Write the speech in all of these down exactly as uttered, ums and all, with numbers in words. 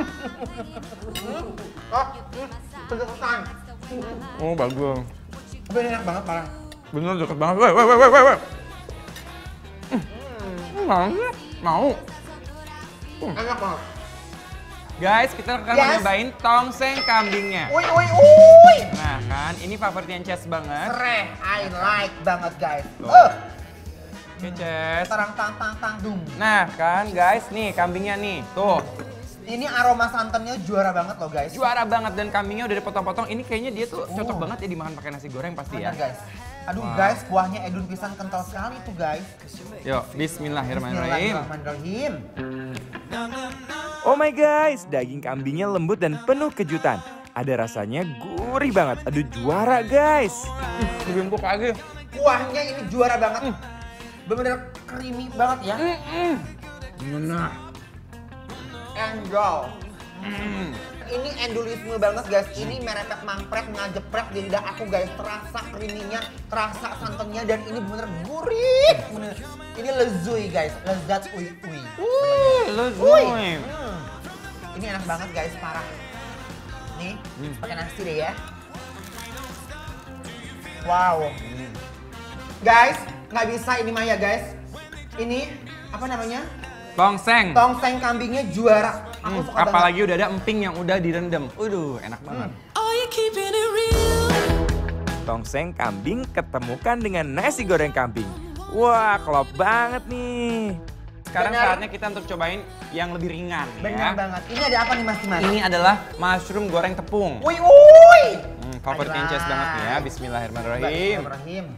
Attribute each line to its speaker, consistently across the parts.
Speaker 1: Oh, pedesan.
Speaker 2: Oh bagus.
Speaker 1: Tapi ini enak banget parah.
Speaker 2: Bener deket banget. Woi, woi, woi, woi, woi. Mau, mau.
Speaker 1: Enak banget.
Speaker 2: Guys, kita akan
Speaker 1: Yes.
Speaker 2: nyobain tongseng kambingnya.
Speaker 1: Uy, uy, uy.
Speaker 2: Nah kan, ini favoritnya Ces banget.
Speaker 1: Sereh, I like banget guys.
Speaker 2: Tuh.
Speaker 1: Eh,
Speaker 2: Oke, Ces.
Speaker 1: tarang tang tang tang dung.
Speaker 2: Nah kan guys, nih kambingnya nih. Tuh,
Speaker 1: Ini aroma santannya juara banget loh guys.
Speaker 2: juara banget dan kambingnya udah dipotong-potong. Ini kayaknya dia tuh cocok
Speaker 1: Oh.
Speaker 2: banget ya dimakan pakai nasi goreng pasti ya.
Speaker 1: Bener guys. Aduh
Speaker 2: Wow.
Speaker 1: guys, kuahnya edun pisang kental sekali tuh guys.
Speaker 2: Yuk, bismillahirrahmanirrahim.
Speaker 1: Bismillahirrahmanirrahim.
Speaker 3: Oh my guys, daging kambingnya lembut dan penuh kejutan. Ada rasanya gurih banget. Aduh juara guys.
Speaker 2: Dibimbuk lagi.
Speaker 1: Kuahnya ini juara banget. Bener-bener creamy banget ya.
Speaker 2: Nah.
Speaker 1: Enjoy. Ini endulisme banget guys. Ini merepet mangpret ngajeprek di lidah aku guys. Terasa creamy-nya, terasa santannya dan ini bener gurih. Bener. Ini lezui guys, lezat ui ui.
Speaker 2: Wih,
Speaker 1: Ui.
Speaker 2: lezoy.
Speaker 1: Hmm. Ini enak banget guys, parah. Nih,
Speaker 2: Hmm.
Speaker 1: pakai nasi deh ya. Wow. Guys, nggak bisa ini mah ya guys. Ini apa namanya?
Speaker 2: Tongseng.
Speaker 1: Tongseng kambingnya juara. Aku
Speaker 2: Hmm,
Speaker 1: suka
Speaker 2: apalagi udah ada emping yang udah direndam. Waduh, enak banget.
Speaker 3: Tongseng kambing ketemukan dengan nasi goreng kambing. Wah, klop banget nih.
Speaker 2: Sekarang
Speaker 1: Benar.
Speaker 2: saatnya kita untuk cobain yang lebih ringan
Speaker 1: Benar
Speaker 2: ya.
Speaker 1: banget. Ini ada apa nih Mas Dimas?
Speaker 2: Ini adalah mushroom goreng tepung.
Speaker 1: Wih, wih.
Speaker 2: Hmm, favoritnya Ces banget nih ya. Bismillahirrahmanirrahim.
Speaker 1: Bismillahirrahmanirrahim.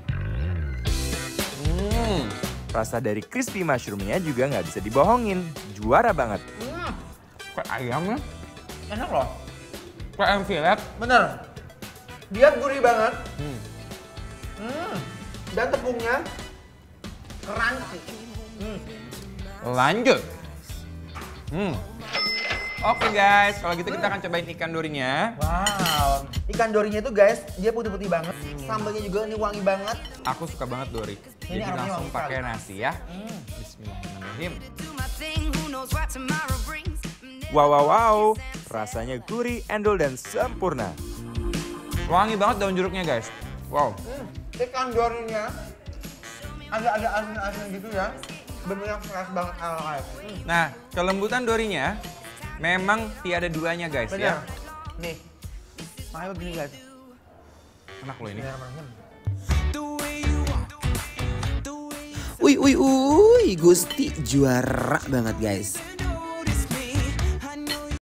Speaker 2: Hmm.
Speaker 3: Rasa dari crispy mushroomnya juga nggak bisa dibohongin. Juara banget.
Speaker 1: Hmm,
Speaker 2: Kayak ayamnya,
Speaker 1: enak loh.
Speaker 2: kayak ayam filet.
Speaker 1: Bener. Dia gurih banget.
Speaker 2: Hmm.
Speaker 1: Hmm. Dan tepungnya crunchy. Hmm.
Speaker 2: Lanjut. Hmm. Oke guys, kalau gitu kita akan cobain ikan dorinya.
Speaker 1: Wow. Ikan dorinya itu guys, dia putih-putih banget. Sambalnya juga ini wangi banget.
Speaker 2: Aku suka banget dori.
Speaker 1: Ini
Speaker 2: Jadi
Speaker 1: aromanya
Speaker 2: langsung
Speaker 1: wangi
Speaker 2: pakai
Speaker 1: sekali.
Speaker 2: nasi ya.
Speaker 1: Hmm.
Speaker 2: Bismillahirrahmanirrahim.
Speaker 3: Wow, wow, wow. Rasanya gurih, endul, dan sempurna.
Speaker 2: Wangi banget daun jeruknya guys. Wow.
Speaker 1: Hmm. Ikan dorinya agak-agak asin-asin gitu ya. Bener-bener fresh banget ala hmm.
Speaker 2: Nah, kelembutan dorinya memang tiada duanya guys
Speaker 1: Bener.
Speaker 2: ya.
Speaker 1: Nih. Makanya begini guys.
Speaker 2: Enak loh ini.
Speaker 1: Bismillahirrahmanirrahim.
Speaker 4: Uy, uy, uy, Gusti juara banget guys.